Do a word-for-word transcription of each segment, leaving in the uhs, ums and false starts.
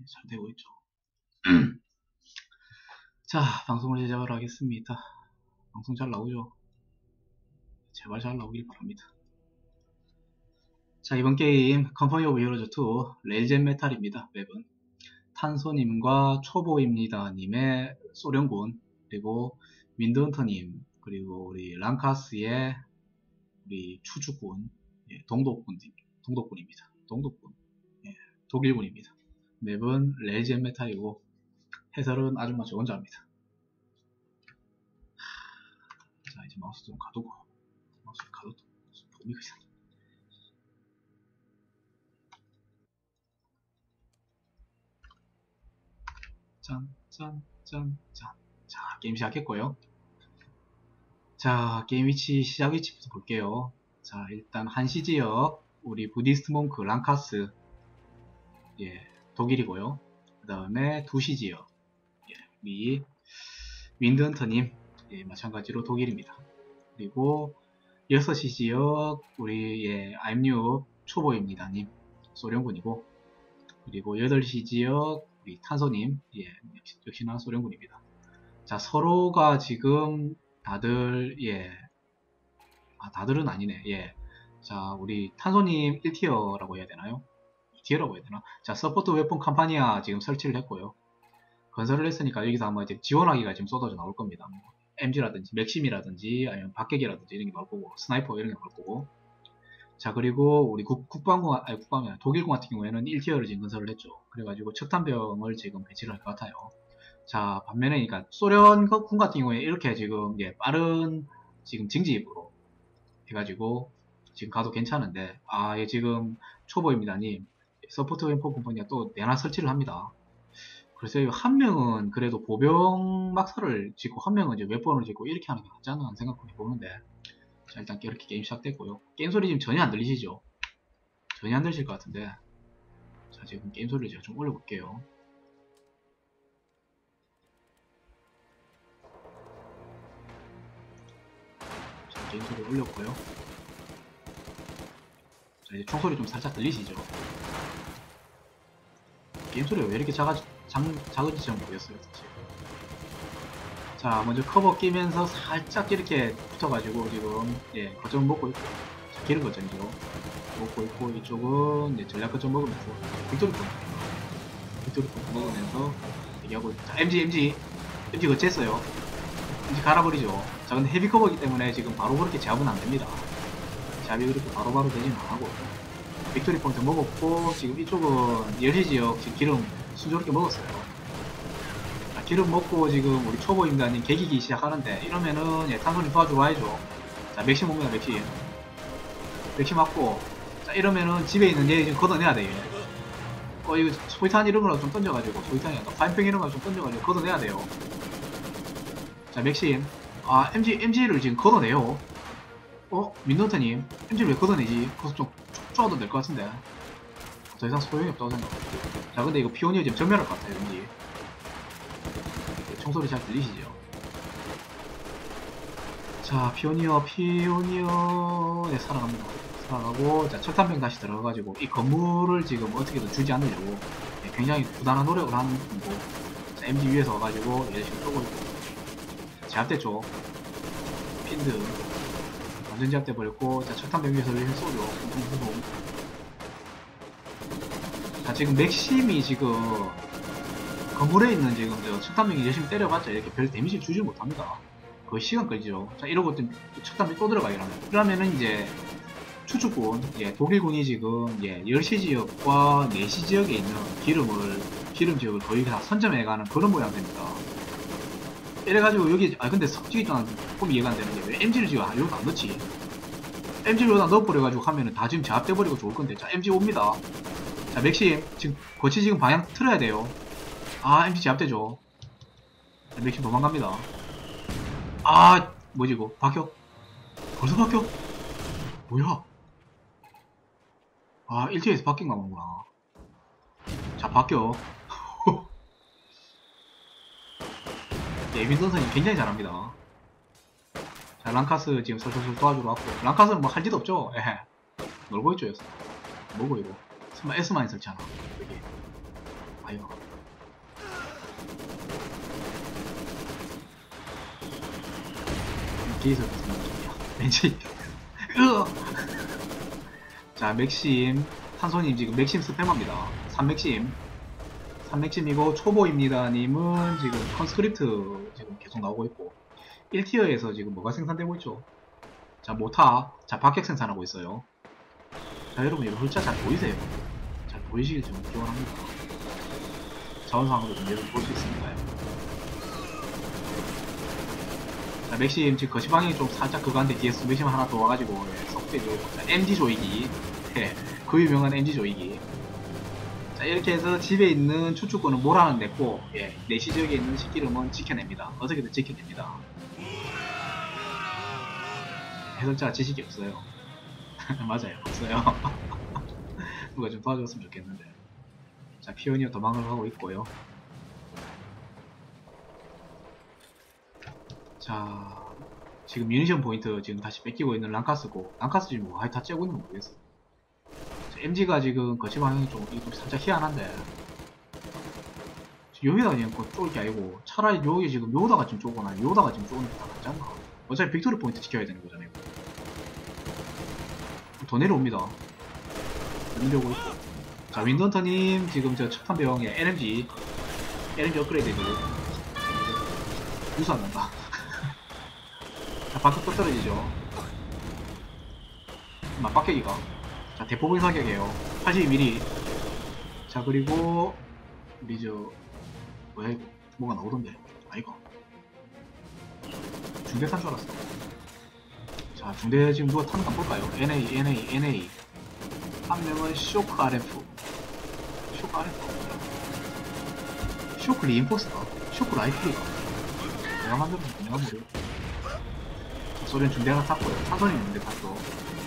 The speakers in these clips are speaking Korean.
잘 되고 있죠. 자, 방송을 시작을 하겠습니다. 방송 잘 나오죠? 제발 잘 나오길 바랍니다. 자, 이번 게임 컴퍼니 오브 히어로즈 투 레일젠 메탈입니다. 맵은 탄소님과 초보입니다 님의 소련군, 그리고 윈드헌터님, 그리고 우리 랑카스의 우리 추주군, 예, 동독군, 동독군입니다. 동독군, 예, 독일군입니다. 맵은 레일젠 메탈이고 해설은 아줌마 저 혼자입니다. 자, 이제 마우스 좀 가두고, 마우스 가둬도 범위가 이상해. 짠, 짠, 짠, 짠. 자, 게임 시작했고요. 자, 게임 위치, 시작 위치부터 볼게요. 자, 일단 한시 지역, 우리 부디스트 몽크 랑카스, 예, 독일이고요. 그 다음에 두시 지역, 예, 우리 윈드헌터님, 예, 마찬가지로 독일입니다. 그리고 여섯 시 지역, 우리, 예, 아임뉴 초보입니다 님, 소련군이고, 그리고 여덟 시 지역, 우리 탄소님, 예, 역시나 소련군입니다. 자, 서로가 지금 다들, 예, 아, 다들은 아니네, 예. 자, 우리 탄소님 일 티어라고 해야 되나요? 이 티어라고 해야 되나? 자, 서포트 웨폰 캄파니아 지금 설치를 했고요. 건설을 했으니까 여기서 아마 이제 지원하기가 지금 쏟아져 나올 겁니다. 뭐 엠지라든지 맥심이라든지 아니면 박격이라든지 이런 게 나올 거고, 스나이퍼 이런 게 나올 거고. 자, 그리고 우리 국, 국방부, 아니 국방이 아니라 독일군 같은 경우에는 일 티어를 지금 건설을 했죠. 그래가지고 척탄병을 지금 배치를 할 것 같아요. 자, 반면에 그러니까 소련군 같은 경우에 이렇게 지금, 예, 빠른 지금 징집으로 해가지고 지금 가도 괜찮은데, 아, 예, 지금 초보입니다 님, 서포트 웨폰 컴퍼니가 또 내나 설치를 합니다. 그래서 한 명은 그래도 보병 막사를 짓고 한 명은 이제 웹본을 짓고 이렇게 하는 게 낫지 않나 하는 생각을 해보는데, 자, 일단 이렇게 게임 시작됐고요. 게임 소리 지금 전혀 안 들리시죠? 전혀 안 들리실 것 같은데, 자, 지금 게임 소리를 제가 좀 올려볼게요. 자, 게임 소리 올렸고요. 자, 이제 총소리 좀 살짝 들리시죠? 게임 소리가 왜 이렇게 작아, 작, 작은지 잘 모르겠어요, 사실. 자, 먼저 커버 끼면서 살짝 이렇게 붙어가지고 지금, 예, 거점 먹고 있고, 자, 기름 거점이죠. 먹고 있고, 이쪽은 이제 전략 거점 먹으면서 빅토리 포인트, 빅토리 포인트 먹으면서 얘기하고 있고. 자, 엠지, 엠지, 엠지 거치했어요. 엠지 갈아버리죠. 자, 근데 헤비 커버이기 때문에 지금 바로 그렇게 제압은 안 됩니다. 제압이 그렇게 바로바로 되지는 안 하고. 빅토리 포인트 먹었고, 지금 이쪽은 열시 지역 지금 기름 순조롭게 먹었어요. 기름 먹고 지금 우리 초보임단이 개기기 시작하는데, 이러면은, 예, 탄소님 도와주고 와야죠. 자, 맥심 옵니다, 맥심. 맥심 맞고, 자, 이러면은 집에 있는 얘 지금 걷어내야 돼, 얘. 어, 이거 소위탄 이런 거라도 좀 던져가지고, 소위탄이 아니라 파인평 이런 거 좀 던져가지고 걷어내야 돼요. 자, 맥심. 아, 엠지, 엠지를 지금 걷어내요. 어? 민노트님, 엠지를 왜 걷어내지? 그래서 좀 쪼아도 될 것 같은데. 더 이상 소용이 없다고 생각해요. 자, 근데 이거 피오니어 지금 전멸할 것 같아요, 엠지. 총소리 잘 들리시죠? 자, 피오니어, 피오니어, 네, 살아갑니다. 살아가고, 자, 철탄병 다시 들어가가지고, 이 건물을 지금 어떻게든 주지 않으려고, 네, 굉장히 부단한 노력을 하는 거고, 자, 엠지 위에서 와가지고, 얘 지금 쏘고 있고, 제압됐죠? 핀드, 완전 제압돼버렸고, 자, 철탄병 위에서 왜 쏘죠? 자, 지금 맥심이 지금, 건물에 있는 지금 저 척탄병이 열심히 때려봤자 이렇게 별 데미지 주지 못합니다. 거의 시간 끌죠. 자, 이러고 척탄병이 또 들어가 이러면. 그러면은 이제 추축군, 예, 독일군이 지금, 예, 열 시 지역과 네 시 지역에 있는 기름을, 기름 지역을 거의 다 선점해가는 그런 모양 됩니다. 이래가지고 여기, 아, 근데 솔직히 좀 이해가 안 되는 게 왜 엠지를 지금 여기다 안 넣지? 엠지를 여기다 넣어버려가지고 하면은 다 지금 제압돼버리고 좋을 건데. 자, 엠지 옵니다. 자, 맥심, 지금, 거치 지금 방향 틀어야 돼요. 아, 엠지 제압되죠. 맥심 도망갑니다. 아, 뭐지 이거? 박혀? 벌써 박혀? 뭐야? 아, 일 티어에서 바뀐 거구나. 자, 바뀌어. 네, 윈던선이 굉장히 잘합니다. 자, 랑카스 지금 설설설 도와주러 왔고, 랑카스는 뭐 할 짓 없죠? 에헤. 놀고 있죠, 여기서. 뭐고 이거? 설마 S만이 설치하나? 여기. 아이고. 뒤에서 무슨 느낌이야. 왠지. 자, 맥심. 탄소님 지금 맥심 스팸합니다. 삼 맥심. 삼 맥심이고, 초보입니다. 님은 지금 컨스크립트 지금 계속 나오고 있고, 일 티어에서 지금 뭐가 생산되고 있죠? 자, 모타. 자, 박격 생산하고 있어요. 자, 여러분, 이거 hul자 잘 보이세요? 잘 보이시길 좀 기원합니다. 자원상으로 좀 여러분 볼 수 있습니다. 자, 맥심 지금 거시방향이 좀 살짝 그거한데 뒤에서 맥심 하나 더 와가지고 예, 석대 조이고. 자, 엠지 조이기. 예, 그 유명한 엠지 조이기. 자, 이렇게 해서 집에 있는 추축권은 몰아는 냈고, 예, 내시 지역에 있는 식기름은 지켜냅니다. 어떻게든 지켜냅니다. 해설자가 지식이 없어요. 맞아요, 없어요. 누가 좀 도와줬으면 좋겠는데. 자, 피오니어 도망을 하고 있고요. 자, 지금 뮤니션 포인트 지금 다시 뺏기고 있는 랑카스고, 랑카스 지금 뭐, 아예 다 째고 있는 거 모르겠어. 엠지가 지금 거치 방향이 좀, 좀 살짝 희한한데, 여기다가 그냥 쫄 게 아니고, 차라리 여기 지금 요다가 좀 쪼거나, 요다가 지금 쪼는 게 다 낫지 않나? 어차피 빅토리 포인트 지켜야 되는 거잖아요. 더 내려옵니다. 내려오고 있고. 자, 윈던터님, 지금 저 첫판 배경에 엘엠지, 엘엠지 업그레이드 해주고, 유수 안 난다. 자, 바깥 또 떨어지죠. 맞박격이가. 자, 대포분 사격이에요. 팔십이 밀리미터. 자, 그리고, 우리 저, 뭐야, 이거. 뭐가 나오던데. 아, 이거. 중대탄 줄 알았어. 자, 중대 지금 누가 타는 거 한번 볼까요? 엔에이, 엔에이, 엔에이. 한 명은 쇼크 알에프. 쇼크 알에프. 쇼크 리인포스다. 쇼크 라이플이다. 내가 만들은 거 내가 모르. 소련 중대 하나 탔고요. 탄선이 있는데 탔어.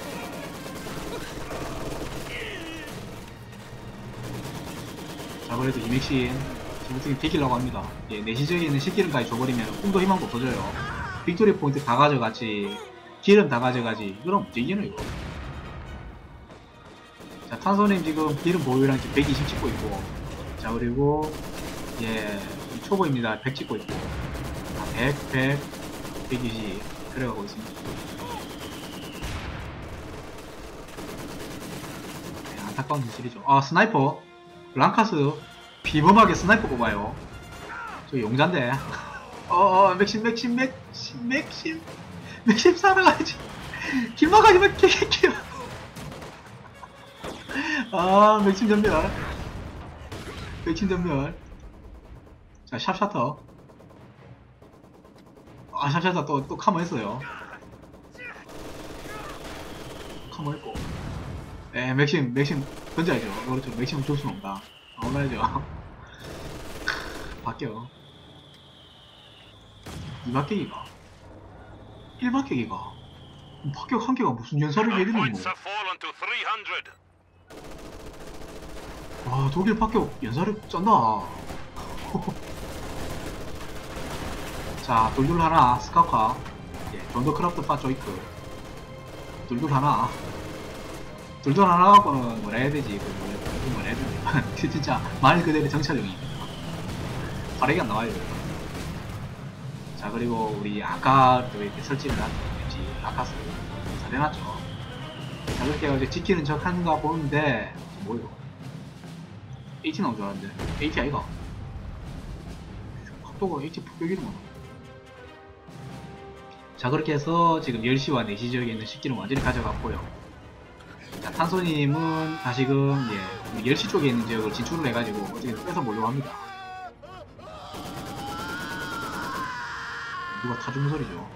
자, 그래도 이맥신 지금 어떻게 비키려고 합니다. 예, 내시적에 있는 식기름까지 줘버리면 꿈도 희망도 없어져요. 빅토리 포인트 다 가져가지, 기름 다 가져가지. 그럼 되기는 이거. 자, 탄소님 지금 기름 보유량 지금 백이십 찍고 있고, 자, 그리고 예, 초보입니다. 백 찍고 있고, 자, 백, 백, 백이십 들어가고 있습니다. 네, 안타까운 현실이죠. 아, 스나이퍼 랑카스 비범하게 스나이퍼 뽑아요. 저 용잔데. 어어, 맥심 맥심 맥심 맥심 맥심 살아가야지. 길막하지마 개개개. 아, 맥심 전멸. 맥심 전멸. 자, 샵샤터. 아, 샵샤터 또, 또 카모 했어요. 카모 했고. 에, 맥심, 맥심 던져야죠. 그렇죠. 맥심 줄 수는 없다. 나와야죠. 바뀌어. 이 바뀌기가. 일 바뀌기가. 바뀌어 한 개가 무슨 연사를 내리는 거. 와, 독일 바뀌어 연사를 쩐다. 자, 돌돌 하나, 스카카. 예, 존더 크라프트 파 조이크. 돌돌 하나. 돌돌 하나 갖고는 뭐라 해야 되지? 그, 뭐, 뭐라 해야 되지? 진짜, 말 그대로 정찰용입니다. 발액이 안 나와요. 자, 그리고 우리 아까 또 이렇게 설치를 했지. 아카스. 잘 해놨죠. 자, 그렇게 해가지고 지키는 척 하는가 보는데, 뭐예요? 에이티 나온 줄 알았는데, 에이티 아이가? 각도가 에이티 폭격이구만. 자, 그렇게 해서 지금 열 시와 네 시 지역에 있는 식기는 완전히 가져갔고요. 자, 탄소님은 다시금 예, 열 시 쪽에 있는 지역을 진출을 해가지고 어떻게든 뺏어 보려고 합니다. 누가 타주는 소리죠?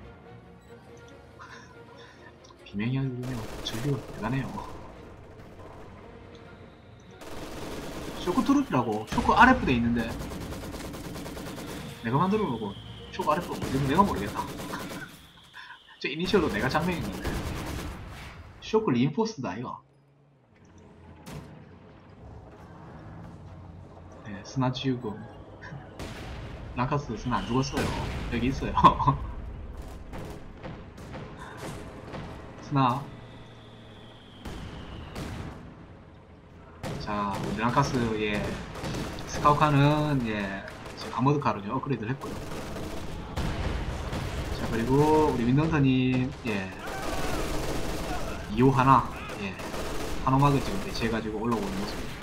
비명이 아주 그냥 전류가 대단해요. 쇼크 트루프라고 쇼크 알에프 돼 있는데 내가 만들어 놓고 쇼크 알에프 뭔지 내가 모르겠다. 저 이니셜로 내가 장면했는데 쇼크 리인포스다 이거. 네, 스나 지우고 랑카스 스나 안 죽었어요. 여기 있어요. 스나. 자, 우리 랑카스, 예, 스카우카는, 예, 지금 아머드카로 업그레이드를 했고요. 자, 그리고 우리 윈던터님, 예, 이호 하나, 예, 한호막을 지금 배치해가지고 올라오는 모습입니다.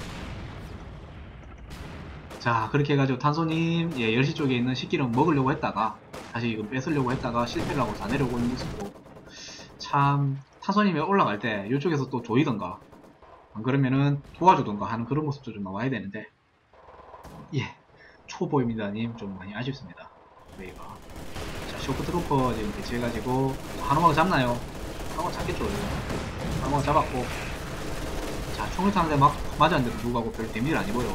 자, 그렇게 해가지고 탄소님, 예, 열 시 쪽에 있는 식기름 먹으려고 했다가, 다시 이거 뺏으려고 했다가 실패를 하고 다 내려오고 있는 모습이고, 참, 탄소님이 올라갈 때 이쪽에서 또 조이던가, 안 그러면은 도와주던가 하는 그런 모습도 좀 나와야 되는데, 예, 초보입니다님 좀 많이 아쉽습니다. 웨이가. 자, 쇼크트로퍼 지금 배치해가지고, 한호막 잡나요? 한호막 잡겠죠, 한호막 잡았고, 자, 총을 타는데 막 맞았는데도 불구하고 별 데미지를 안 입어요.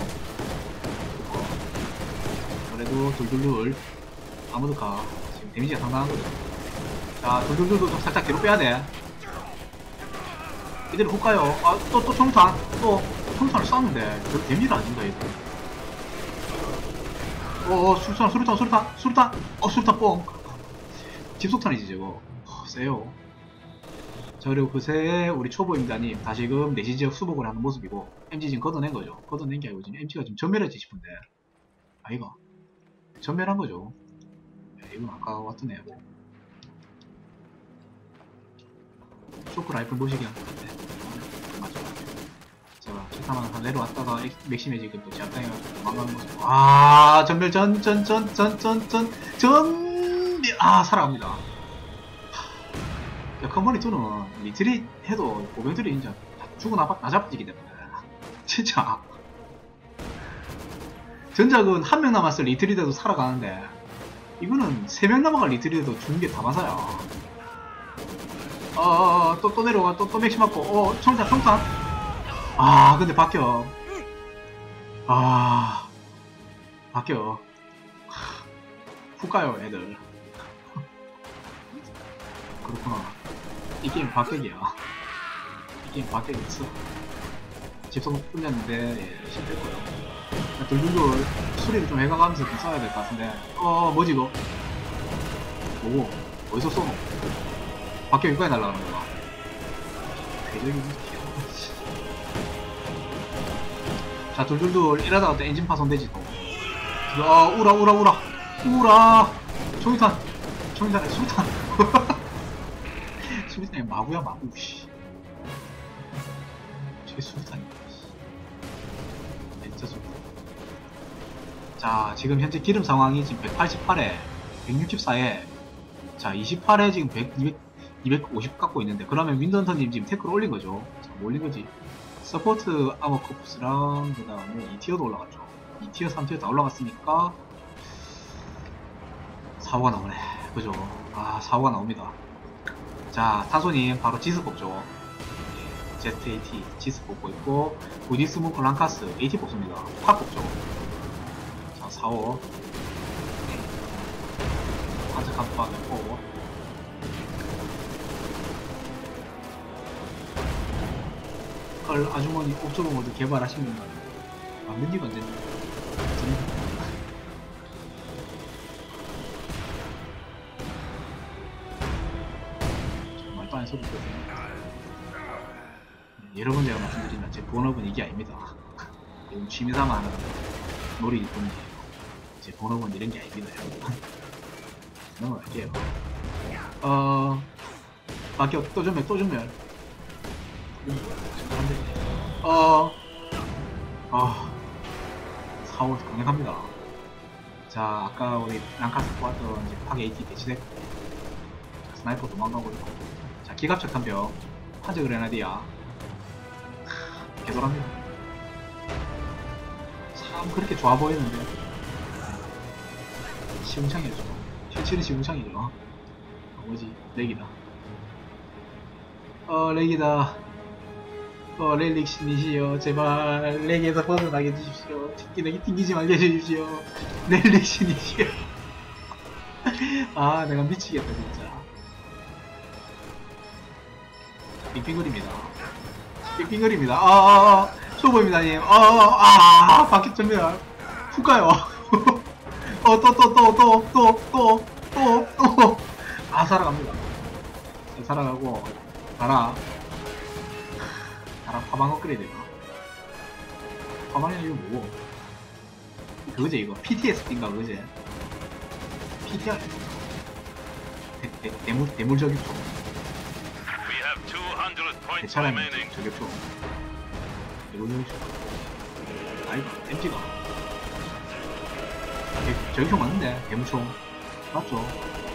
그래도 둘둘둘 아무도가 지금 데미지가 상당한 거죠. 자, 둘둘둘도 좀 살짝 뒤로 빼야 돼. 이대로 훅 가요. 아, 또, 또 총탄. 또, 총탄을 쐈는데 별 데미지를 안 준다, 이거. 어어, 수류탄, 수류탄, 수류탄, 수류탄. 어, 수류탄 뻥. 집속탄이지, 저거. 어, 세요. 자, 그리고 그새 우리 초보임자님 다시금 내시 지역 수복을 하는 모습이고, 엠지 지금 걷어낸 거죠. 걷어낸 게 아니고 지금 엠지가 좀 전멸했지 싶은데. 아이가. 전멸한 거죠. 야, 이건 아까 왔던 애고. 쇼크 라이플 모시기 한 것 같아. 맞아. 자, 첫타만 한 내려왔다가 맥심에 지금 또 제압당해가지고 도망가는 모습. 아, 전멸 전, 전, 전, 전, 전, 전, 전, 아, 살아갑니다. 야, 커머니 투는 리트릿 해도 고병들이 인자 죽어 나, 나잡지기 때문에. 진짜. 전작은 한 명 남았을 리트릿에도 살아가는데, 이거는 세 명 남아갈 리트릿에도 죽는 게 다마사야. 어, 어, 어, 또, 또 내려와, 또, 또 맥시 맞고, 어, 총탄, 총탄. 아, 근데 바뀌어. 아, 바뀌어. 훅 가요, 애들. 그렇구나. 이 게임 바뀌기야. 이 게임 바뀌겠어. 집성 끝냈는데, 예, 실패했고요. 둘둘둘 수리를 좀 해가면서 좀 써야 될 것 같은데. 어, 뭐지, 이거? 오, 어디서 쏘노? 밖에 여기까지 날아가는 거야. 대적이 자, 둘둘둘 이러다가 또 엔진 파손되지, 또. 야, 우라, 우라, 우라. 우라. 총탄. 총탄, 수탄. 수탄이 마구야, 마구, 씨. 저게 수탄이야, 씨. 진짜 수탄. 자, 지금 현재 기름 상황이 지금 백팔십팔에, 백육십사에, 자, 이십팔에 지금 백, 이백, 이백오십 갖고 있는데, 그러면 윈던터님 지금 태클 올린 거죠. 자, 뭐 올린 거지? 서포트 아머 코프스랑, 그 다음에 이 티어도 올라갔죠. 이 티어, 삼 티어 다 올라갔으니까, 사호가 나오네. 그죠? 아, 사호가 나옵니다. 자, 탄소님 바로 지스 뽑죠. 예, 제트 에이티, 지스 뽑고 있고, 부디스모크 랑카스, 에이티 뽑습니다. 팍 뽑죠. 자, 사호. 한자 깜빡 했고, 헐, 아주머니 옵저버 모드 개발하시면 만든 지가 언제냐? 말도 안 해서 그렇거든요. 여러 번 제가 말씀드리면 제 본업은 이게 아닙니다. 이건 취미삼아 하는 놀이일 뿐이에요. 제 본업은 이런 게 아닙니다, 여러분. 넘어갈게요. 어, 바뀌어, 또 전멸, 또 전멸. 어, 어, 사호 강력합니다. 자, 아까 우리 랑카스 뽑았던 이제 팍 에이티 배치됐고, 스나이퍼 도망가고 있고, 자, 기갑차 탐벽, 파즈 그레나디아, 개돌합니다. 참 그렇게 좋아 보이는데, 시궁창이죠. 실체는 시궁창이죠. 어, 뭐지, 렉이다. 어, 렉이다. 어, 렐릭신이시여, 제발 렉에서 벗어나게 해주십시오. 튕기내기 튕기지 말게 해주십시오. 렐릭신이시여. 아, 내가 미치겠다 진짜. 빙빙거립니다. 빙빙거립니다. 아, 아, 아, 초보입니다님. 아, 아, 아, 바퀴 전멸. 훅 가요. 어, 또, 또, 또, 또, 또, 또, 또, 또. 아, 살아갑니다. 살아가고, 가라. 나랑 파방 업그레이드가. 화방이나 이거 뭐고? 그거지 이거 피티에스디인가 그거지? 피티알 대, 대, 대물 대물 저격총. 대차라는 저격총. 대물 저격총. 아이고 엠지가. 저격총 맞는데 대물총 맞죠?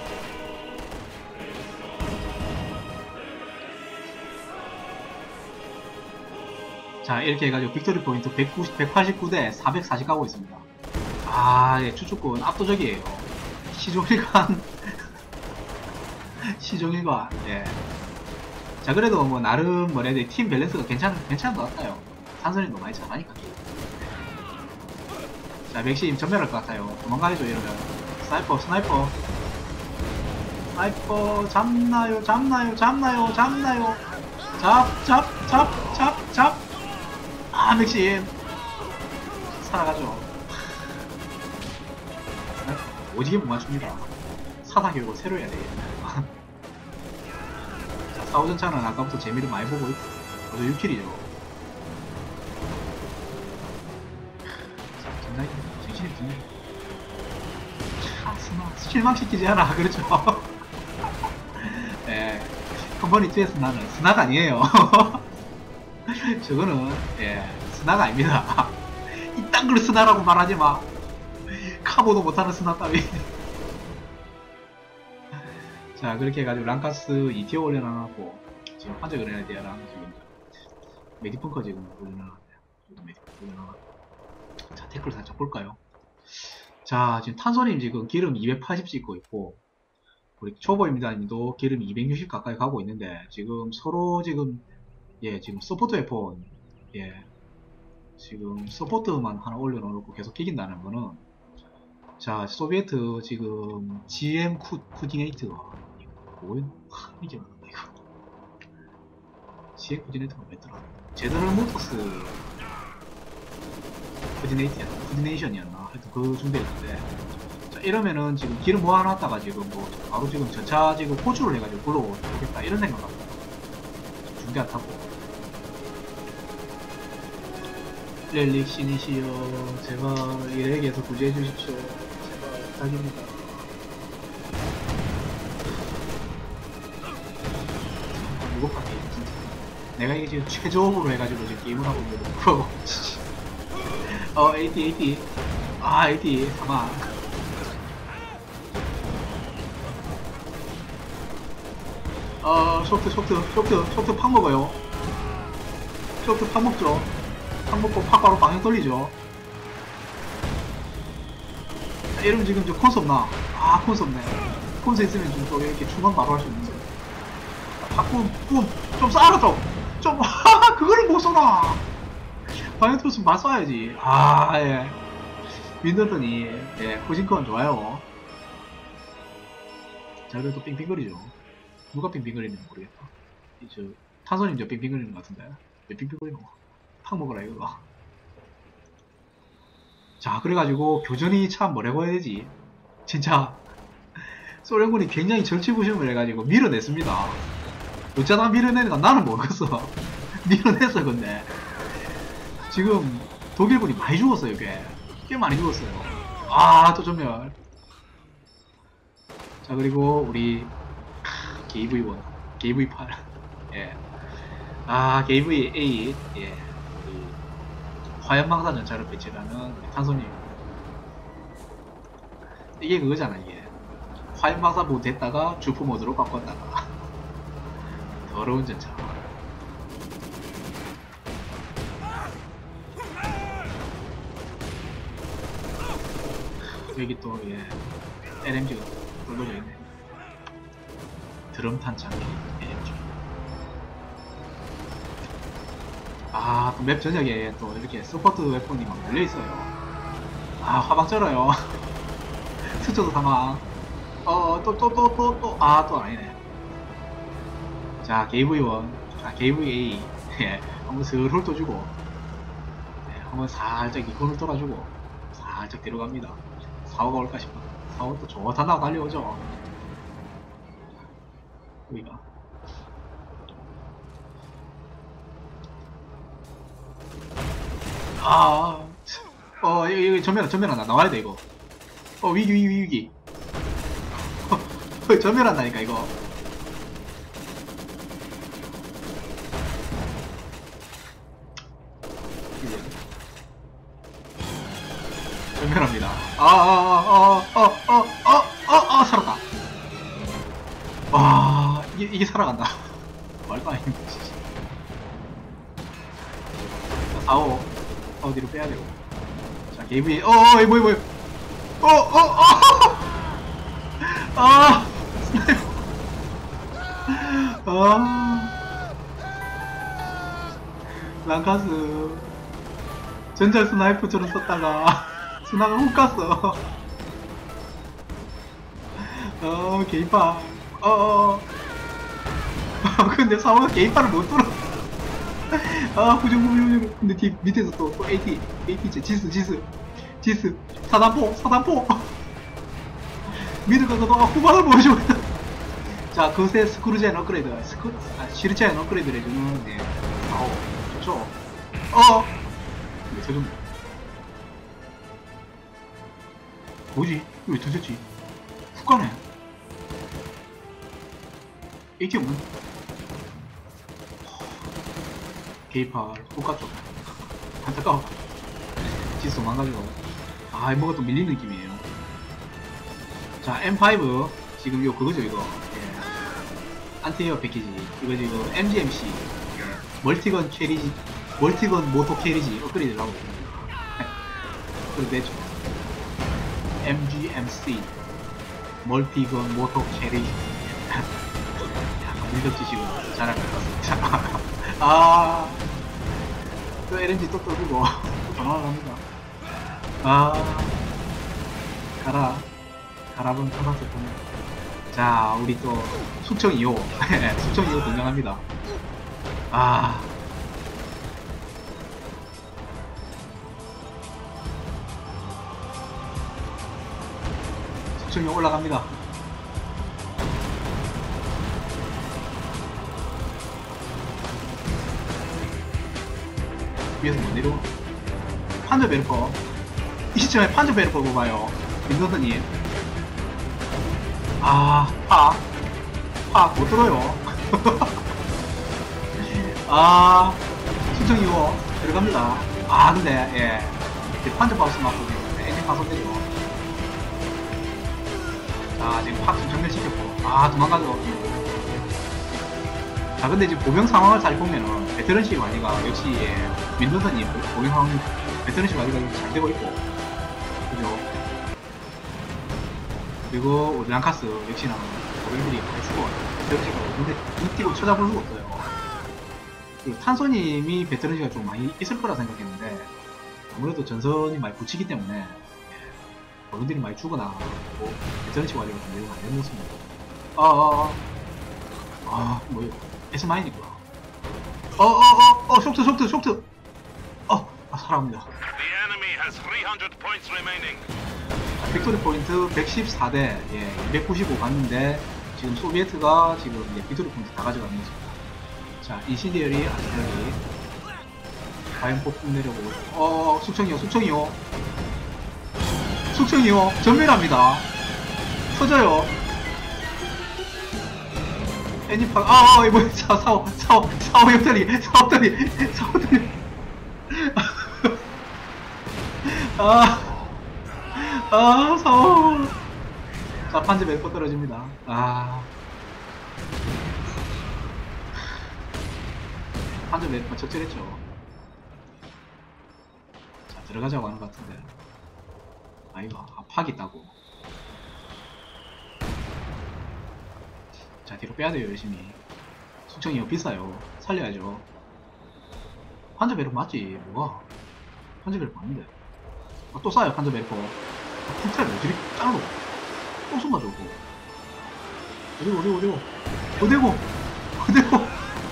자 이렇게 해가지고 빅토리 포인트 백구십, 백팔십구 대 사백사십 가고 있습니다. 아 예, 추측군 압도적이에요. 시종일관 시종일관. 예. 자 그래도 뭐 나름 뭐래야 돼, 팀 밸런스가 괜찮 괜찮은 것 같아요. 산선이도 많이 잘하니까. 자 맥심 전멸할 것 같아요. 도망가야죠 이러면. 스나이퍼 스나이퍼 스나이퍼 잡나요 잡나요 잡나요 잡나요 잡 잡 잡 잡 잡 아 맥심 살아가죠. 오지게 못 맞춥니다. 사사 결국 새로 해야 되겠네. 자 사오전차는 아까부터 재미를 많이 보고 있고 벌써 육 킬이죠. 정상이 정신이 드네. 차 스나 실망시키지 않아. 그렇죠. 예, 컴퍼니투에서 나는 스나가 아니에요. 저거는 예 스나가 아닙니다. 이딴 걸 스나라고 말하지 마. 카보도 못하는 스나 따위. 자 그렇게 해가지고 랑카스 이 티어 올려놔갖고 지금 환자 그레나디아랑 지금 메디펑커 지금 올려놔놨네요. 메디펑커 올려놔갖고 자 태클 살짝 볼까요? 자 지금 탄소님 지금 기름 이백팔십 찍고 있고 우리 초보입니다님도 기름 이백육십 가까이 가고 있는데 지금 서로 지금 예 지금 서포트 웨폰 예 지금 서포트만 하나 올려놓고 계속 이긴다는 거는 자 소비에트 지금 지엠 쿠, 쿠디네이트가 뭐야? 이게 맞나 이거 지엠 쿠디네이트가 뭐였더라? 제너럴 모터스 쿠디네이트였나? 쿠디네이션이었나? 하여튼 그 준비했는데 자 이러면은 지금 기름 모아놨다가 지금 뭐 바로 지금 전차 지금 호출을 해가지고 불러오겠다 이런 생각 같아요. 준비 안 타고 렐릭 신이시여 제발 일에게서 구제해 주십시오. 제발 부탁입니다. 무겁다 게임 진짜. 내가 이게 지금 최저업으로 해가지고 지금 게임을 하고 있는데 그거 어 에이티 에이티 아 에이티 사망. 어 쇼트 쇼트 쇼트 쇼트 팍 먹어요. 쇼트 팍 먹죠. 팍 먹고 팍 바로 방향 돌리죠. 자, 이러면 지금 저 콘스 없나? 아 콘스 없네. 콘스 있으면 좀 또 이렇게 중간 바로 할 수 있는데. 팍꿈 꿈 좀 쏴라 좀. 좀 하하 그거를 못 쏘나. 방향 돌렸으면 말 쏴야지. 아 예. 윈더턴이 예 후진권 좋아요. 자 그래도 빙빙거리죠. 누가 빙빙거리는지 모르겠다. 이 저 탄소님 저 빙빙거리는 것 같은데 왜 빙빙거리노? 팍 먹어라 이거. 자 그래가지고 교전이 참 뭐라고 해야 되지, 진짜 소련군이 굉장히 절치부심을 해가지고 밀어냈습니다. 어쩌다 밀어내는가 나는 모르겠어. 밀어냈어. 근데 지금 독일군이 많이 죽었어요. 꽤, 꽤 많이 죽었어요. 아 또 전멸. 자 그리고 우리 케이브이 원 케이브이 팔 예. 아 케이브이 에잇 예. 화염방사 전차를 배치하는 탄소님. 이게 그거잖아. 이게 화염방사 모드 했다가 주포 모드로 바꿨다가 더러운 전차. 여기 또 예, 엘엠지가 뚫어져 있네. 드럼 탄창 엘엠지. 아, 또 맵 저녁에 또 이렇게 서포트 웨폰이 막 열려있어요. 아, 화방 쩔어요. 스쳐도 사망. 어, 또, 또, 또, 또, 또, 아, 또 아니네. 자, 케이브이 원, 아, 케이브이 에이. 예, 한번 슬 훑어주고, 예, 한번 살짝 이콘을 돌아주고, 살짝 데려갑니다. 사오가 올까 싶어. 사오 또 좋다 나고 달려오죠. 여기가. 아, 어, 이거, 이거 전면, 전면한다. 나와야 돼, 이거. 어, 위기, 위기, 위기. 어, 전면한다니까, 이거. 전면합니다. 아, 아, 아, 아, 아, 아, 아, 아, 살았다. 와, 이게, 이게 살아간다. 말도 안 돼. 사오. 어디로 빼야 되고. 자, 게이브이, 어, 어, 뭐야, 뭐야. 어, 어, 어! 아! 스나이퍼. 아. 랑카스. 전자 스나이퍼처럼 썼다가, 스나가 훅 갔어. 어, 게이파. 어, 어. 근데 사오가 게이파를 못 뚫어. 아, 후중구, 후중구. 근데 뒤, 밑에서 또, 또 에이티, 에이티, 지스, 지스, 지스. 사단포, 사단포. 미드 가서도, 아, 후방을 보여주고 있다. 자, 그새 스크루젠 업그레이드, 스크, 아, 시르첸 업그레이드를 해주는, 예. 아오, 좋죠. 어! 근데 저 좀. 뭐지? 이거 왜 터졌지? 훅 가네. 에이티 없는? 게이파 훅 갔죠. 안타까워. 지수 망가지고. 아, 뭐가 또 밀리는 느낌이에요. 자, 엠 파이브. 지금 요, 그거죠, 이거. 예. 안티에어 패키지. 이거 지금 엠지엠씨. 예. 멀티건 캐리지. 멀티건 모토 캐리지. 업그레이드를 하고 있습니다. 그리고 내죠. 엠지엠씨. 멀티건 모토 캐리지. 약간 밀덕지시고 잘할 것 같습니다. 아. 또 엘엠지 또 떠주고. 또 전화를 합니다. 아. 가라. 가라본 타봤을 겁니다. 자, 우리 또 숙청 이 호. 숙청 이 호 등장합니다. 아. 숙청 이 호 올라갑니다. 위에서 못 내려와. 판저 베르퍼. 이 시점에 판저 베르퍼 봐봐요. 민선선님. 아, 파. 파, 못 들어요. 아, 수정 이 호 들어갑니다. 아, 근데, 예. 판저 바우스 맞고, 엔진 파손 때리고. 자, 지금 팍 정멸시켰고. 아, 도망가죠. 자, 근데 지금 보병 상황을 잘 보면은, 베테런식 관리가 역시, 예, 민선선님, 보병 상황, 베테런식 관리가 잘 되고 있고. 그죠? 그리고 우리 랑카스 역시나 고객들이 많이 쓰고 베테런시가 근데 눈띄고 쳐다볼 수가 없어요. 그리고 탄소님이 베테런시가 좀 많이 있을 거라 생각했는데 아무래도 전선이 많이 붙이기 때문에 고객들이 많이 죽어나 뭐 베테런시 관리가 좀 매우 많이 되는 모습입니다. 아아아 아 뭐야 에스마인이구나. 어어어 어 쇼트 쇼트 쇼트 어 아, 사랑합니다. 빅토리 포인트 백십사 대 예, 이백구십오 갔는데 지금 소비에트가 지금 이제 빅토리 포인트 다 가져가는 모습입니다. 자, 인시디얼이 아티러리 과연 폭풍 내려보고 어 숙청이요 숙청이요 숙청이요 전멸합니다. 터져요. 애니파 아아 이거 사 사오 사오 사오 옆자리 사오 옆자리 사오 옆자리 아 아, 사오. 자, 판지 몇 번 떨어집니다. 아. 판지 몇 번 적절했죠. 자, 들어가자고 하는 것 같은데. 아, 이거, 아, 팍 있다고. 자, 뒤로 빼야 돼요, 열심히. 숙청이 이거 비싸요. 살려야죠. 판지 배로 맞지, 뭐가. 판지 배로 맞는데. 아, 또 싸요, 판지 배로. 풀타를 어디를 짜노? 또 숨어주고. 어디고, 어디고, 어디고. 어디고, 어디고.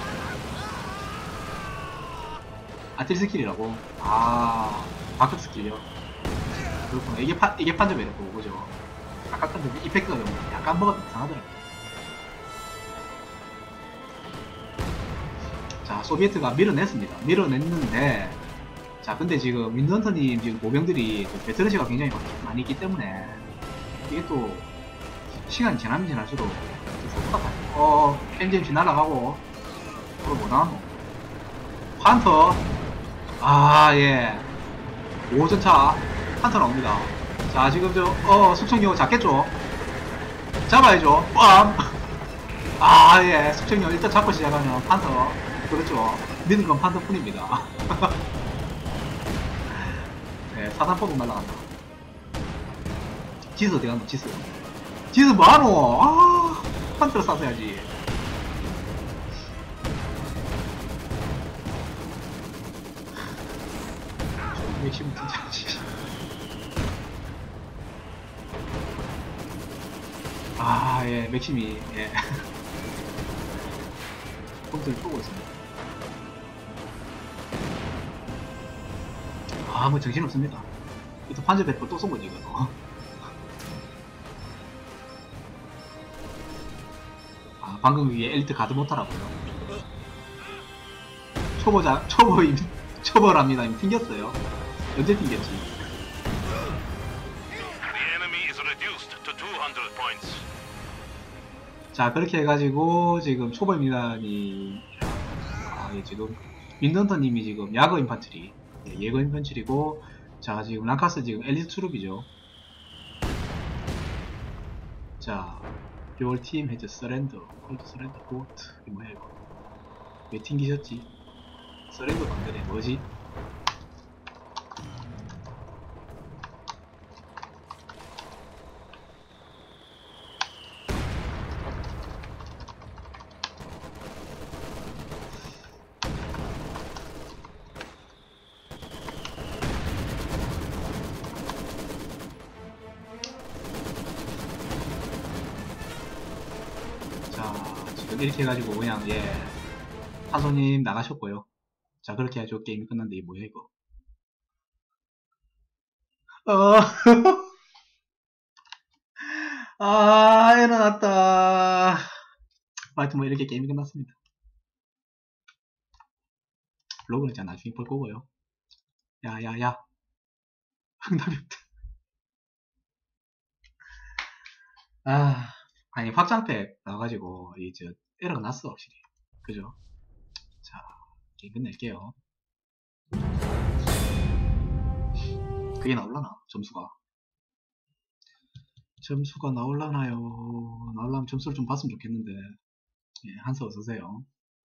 아틸 스킬이라고? 아, 바깥 스킬이요? 그렇구나. 이게 판, 이게 판정 매력고, 그죠? 아까 근데 이펙트가 좀 약간 뭐가 이상하더라고요. 자, 소비에트가 밀어냈습니다. 밀어냈는데, 자, 근데 지금 윈던턴님 지금 모병들이 베테랑시가 굉장히 많이 있기 때문에 이게 또 시간이 지나면 지날수록 똑같아요. 어, 엔지엠씨 날아가고 그걸 뭐 나왔노? 판터. 아, 예. 오 전차 판터 나옵니다. 자, 지금 저, 어, 숙청용 잡겠죠? 잡아야죠. 빰! 아, 예. 숙청용 일단 잡고 시작하면 판터. 그렇죠. 믿는 건 판터 뿐입니다. 네, 사단포도 날라간다. 지스 어디 갔노, 지스. 지스 뭐하노? 아, 판터를 쐈어야지. 맥심 진짜. 아, 예, 맥심이, 예. 폰트를 쏘고 있습니다. 아, 뭐 정신없습니다. 또 판저 대포 또 쏜 거지, 이거. 아, 방금 위에 엘리트 가드 못하라고요. 초보자, 초보임, 초보랍니다. 이미 튕겼어요. 언제 튕겼지? 자, 그렇게 해가지고, 지금 초보입니다니, 아, 예, 지금, 윈던턴님이 지금 야거 인판트리, 예, 예거 인판트리고, 자, 지금 랑카스 지금 엘리트 트룹이죠. 자, your team has surrender, hold surrender, vote. 이게 뭐야, 이거? 왜 튕기셨지? 서렌더 방전에 뭐지? 자, 지금 이렇게 해가지고 그냥, 예, 타소님 나가셨고요. 자, 그렇게 해가지고 게임이 끝났는데 이게 뭐야, 이거? 어, 아, 일어났다. 하여튼 뭐 이렇게 게임이 끝났습니다. 로그는 제가 나중에 볼 거고요. 야, 야, 야. 응답이 없다. 아, 아니, 확장팩 나와가지고, 이제, 에러가 났어, 확실히. 그죠? 자, 게임 끝낼게요. 그게 나올라나? 점수가. 점수가 나올라나요? 나올라면 점수를 좀 봤으면 좋겠는데. 예, 한서 어서오세요.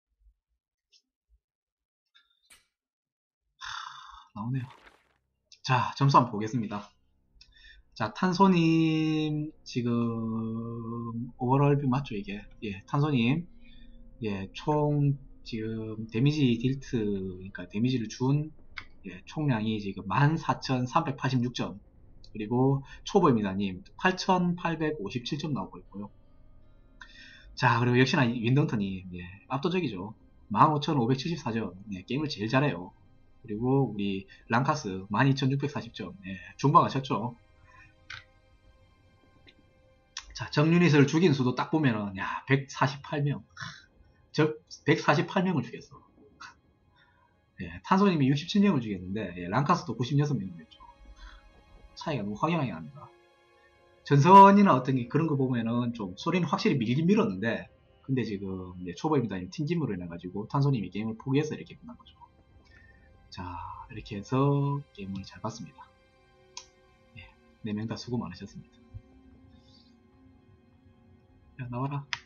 나오네요. 자, 점수 한번 보겠습니다. 자, 탄소님, 지금, 오버롤 뷰 맞죠, 이게? 예, 탄소님. 예, 총, 지금, 데미지 딜트, 그러니까 데미지를 준, 예, 총량이 지금 만 사천삼백팔십육 점. 그리고 초보입니다님, 팔천팔백오십칠 점 나오고 있고요. 자, 그리고 역시나 윈던턴님, 예, 압도적이죠. 만 오천오백칠십사 점. 예, 게임을 제일 잘해요. 그리고 우리 랑카스 만 이천육백사십 점. 예, 중바가 쳤죠. 자, 정유닛을 죽인 수도 딱 보면은, 야, 백사십팔 명. 저, 백사십팔 명을 죽였어. 예, 탄소님이 육십칠 명을 죽였는데, 예, 랑카스도 구십육 명을 죽였죠. 차이가 너무 확연하게 납니다. 전선이나 어떤 게 그런 거 보면은 좀 소리는 확실히 밀긴 밀었는데, 근데 지금, 예, 초보입니다. 팀짐으로 인해가지고 탄소님이 게임을 포기해서 이렇게 끝난 거죠. 자, 이렇게 해서 게임을 잘 봤습니다. 예, 네 명 다 수고 많으셨습니다. 야, 나와라.